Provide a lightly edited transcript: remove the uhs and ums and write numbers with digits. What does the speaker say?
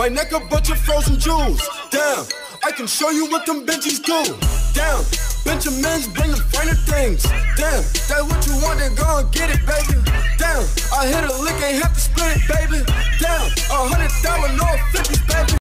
My neck a bunch of frozen jewels. Damn, I can show you what them Benjis do. Damn, Benjamins bringing finer things. Damn, that's what you want, then go and get it, baby. Damn, I hit a lick, ain't have to split it, baby. Damn, $100, no 50s, baby.